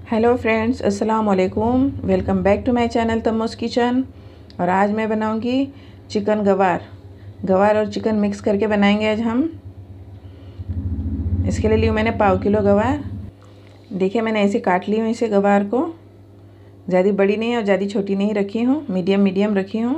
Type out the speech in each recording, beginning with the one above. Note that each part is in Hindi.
हेलो फ्रेंड्स, अस्सलाम वालेकुम। Welcome back to my channel Tammuz Kitchen. और आज मैं बनाऊंगी चिकन गवार और चिकन मिक्स करके बनाएंगे आज हम। इसके लिए लियो मैंने पाव किलो गवार। देखिए मैंने ऐसे काट ली हूँ इसे गवार को। ज़्यादा बड़ी नहीं और ज़्यादा छोटी नहीं रखी हूँ, मीडियम रखी हूँ।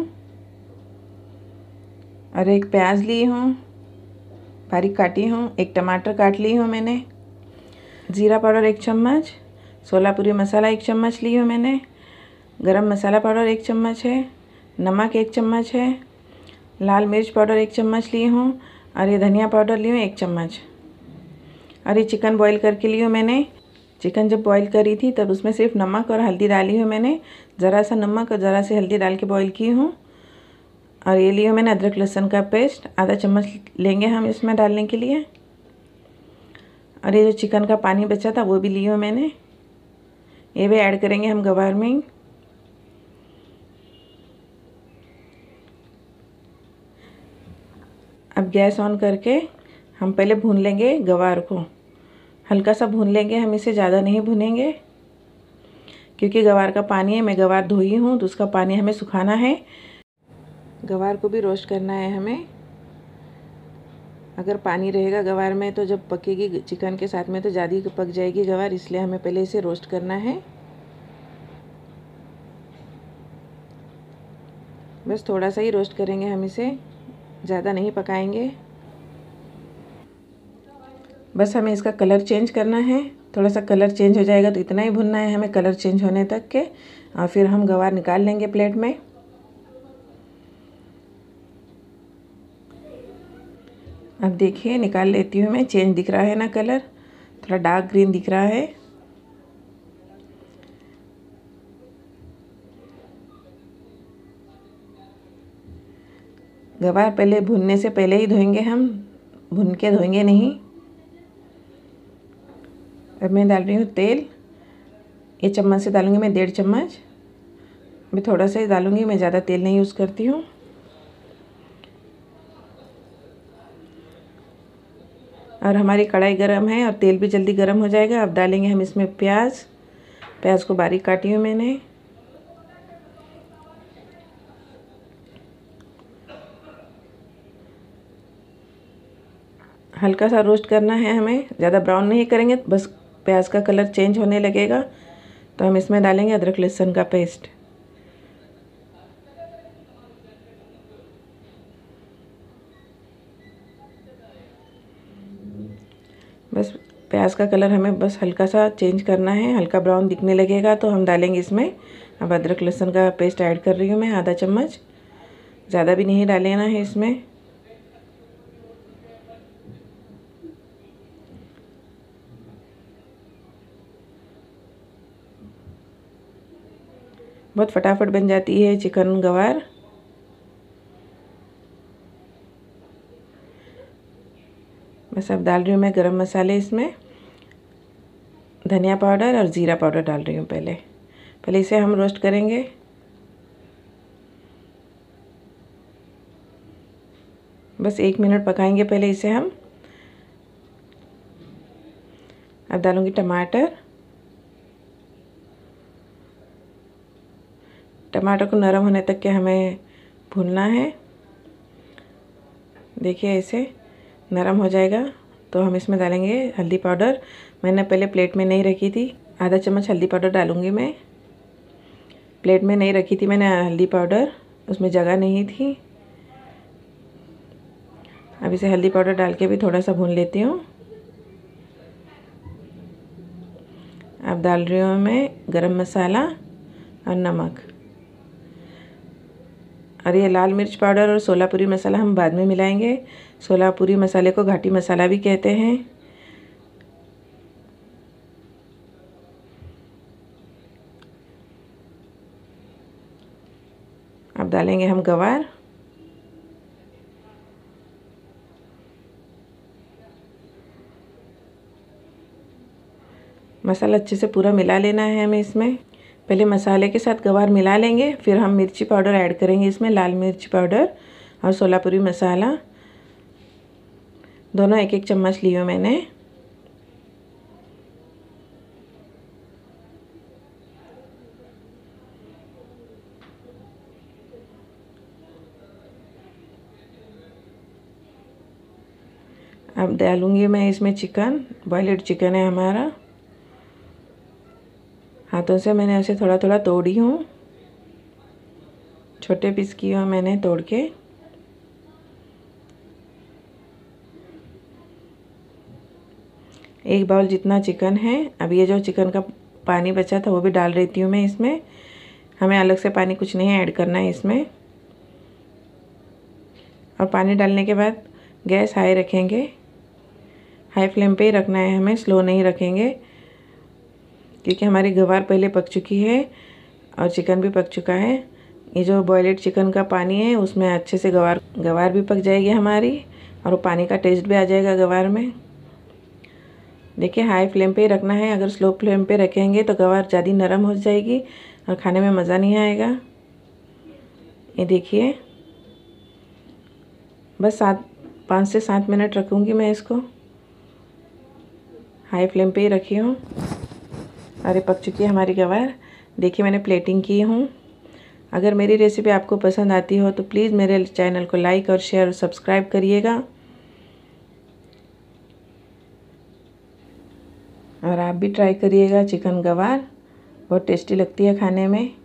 और एक प्याज ली हूँ, बारीक काटी हूँ। एक टमाटर काट ली हूँ मैंने। ज़ीरा पाउडर 1 चम्मच, सोलापुरी मसाला 1 चम्मच ली हूँ मैंने। गरम मसाला पाउडर 1 चम्मच है। नमक 1 चम्मच है। लाल मिर्च पाउडर 1 चम्मच ली हूँ। और ये धनिया पाउडर ली हूँ 1 चम्मच। और ये चिकन बॉईल करके ली हूँ मैंने। चिकन जब बॉईल करी थी तब उसमें सिर्फ नमक और हल्दी डाली हूँ मैंने। ज़रा सा नमक और ज़रा सी हल्दी डाल के बॉईल की हूँ। और ये ली हूँ मैंने अदरक लहसुन का पेस्ट, आधा चम्मच लेंगे हम इसमें डालने के लिए। और ये जो चिकन का पानी बचा था वो भी ली हूँ मैंने। ये भी ऐड करेंगे हम गवार में। अब गैस ऑन करके हम पहले भून लेंगे गवार को। हल्का सा भून लेंगे हम इसे, ज़्यादा नहीं भूनेंगे क्योंकि गवार का पानी है। मैं गवार धोई हूँ तो उसका पानी हमें सुखाना है। गवार को भी रोस्ट करना है हमें। अगर पानी रहेगा गवार में तो जब पकेगी चिकन के साथ में तो ज़्यादा पक जाएगी गवार, इसलिए हमें पहले इसे रोस्ट करना है। बस थोड़ा सा ही रोस्ट करेंगे हम इसे, ज़्यादा नहीं पकाएंगे। बस हमें इसका कलर चेंज करना है। थोड़ा सा कलर चेंज हो जाएगा तो इतना ही भुनना है हमें, कलर चेंज होने तक के। और फिर हम गवार निकाल लेंगे प्लेट में। अब देखिए निकाल लेती हूँ मैं। चेंज दिख रहा है ना कलर, थोड़ा डार्क ग्रीन दिख रहा है। गवार पहले भुनने से पहले ही धोएंगे हम, भुन के धोएंगे नहीं। अब मैं डाल रही हूँ तेल। ये चम्मच से डालूँगी मैं 1.5 चम्मच। मैं थोड़ा सा ही डालूँगी, मैं ज़्यादा तेल नहीं यूज़ करती हूँ। और हमारी कढ़ाई गरम है और तेल भी जल्दी गरम हो जाएगा। अब डालेंगे हम इसमें प्याज को बारीक काटी हूँ मैंने। हल्का सा रोस्ट करना है हमें, ज़्यादा ब्राउन नहीं करेंगे। बस प्याज का कलर चेंज होने लगेगा तो हम इसमें डालेंगे अदरक लहसुन का पेस्ट। बस प्याज का कलर हमें बस हल्का सा चेंज करना है, हल्का ब्राउन दिखने लगेगा तो हम डालेंगे इसमें। अब अदरक लहसुन का पेस्ट ऐड कर रही हूँ मैं, आधा चम्मच। ज़्यादा भी नहीं डालना है इसमें। बहुत फटाफट बन जाती है चिकन गवार। बस अब डाल रही हूँ मैं गरम मसाले इसमें। धनिया पाउडर और ज़ीरा पाउडर डाल रही हूँ पहले इसे हम रोस्ट करेंगे। बस 1 मिनट पकाएंगे पहले इसे हम। अब डालूँगी टमाटर को नरम होने तक के हमें भूनना है। देखिए ऐसे नरम हो जाएगा तो हम इसमें डालेंगे हल्दी पाउडर। मैंने पहले प्लेट में नहीं रखी थी, आधा चम्मच हल्दी पाउडर डालूँगी मैं। प्लेट में नहीं रखी थी मैंने हल्दी पाउडर, उसमें जगह नहीं थी। अब इसे हल्दी पाउडर डाल के भी थोड़ा सा भून लेती हूँ। अब डाल रही हूँ मैं गरम मसाला और नमक। और ये लाल मिर्च पाउडर और सोलापुरी मसाला हम बाद में मिलाएंगे। सोलापुरी मसाले को घाटी मसाला भी कहते हैं। अब डालेंगे हम गवार। मसाला अच्छे से पूरा मिला लेना है हमें इसमें। पहले मसाले के साथ गवार मिला लेंगे, फिर हम मिर्ची पाउडर ऐड करेंगे इसमें। लाल मिर्च पाउडर और सोलापुरी मसाला दोनों 1-1 चम्मच लियो मैंने। अब डालूँगी मैं इसमें चिकन। बॉयल्ड चिकन है हमारा। हाथों से मैंने ऐसे थोड़ा थोड़ा तोड़ी हूँ, छोटे पीस की हूँ मैंने तोड़ के। एक बाउल जितना चिकन है। अब ये जो चिकन का पानी बचा था वो भी डाल देती हूँ मैं इसमें। हमें अलग से पानी कुछ नहीं ऐड करना है इसमें। और पानी डालने के बाद गैस हाई रखेंगे। हाई फ्लेम पे ही रखना है हमें, स्लो नहीं रखेंगे, क्योंकि हमारी गवार पहले पक चुकी है और चिकन भी पक चुका है। ये जो बॉयल्ड चिकन का पानी है उसमें अच्छे से गवार भी पक जाएगी हमारी, और वो पानी का टेस्ट भी आ जाएगा गवार में। देखिए हाई फ्लेम पे ही रखना है। अगर स्लो फ्लेम पे रखेंगे तो गवार ज़्यादा नरम हो जाएगी और खाने में मज़ा नहीं आएगा। ये देखिए, बस 5 से 7 मिनट रखूँगी मैं इसको। हाई फ्लेम पे ही रखी हूँ। अरे पक चुकी है हमारी गवार। देखिए मैंने प्लेटिंग की हूँ। अगर मेरी रेसिपी आपको पसंद आती हो तो प्लीज़ मेरे चैनल को लाइक और शेयर और सब्सक्राइब करिएगा। और आप भी ट्राई करिएगा चिकन गवार, बहुत टेस्टी लगती है खाने में।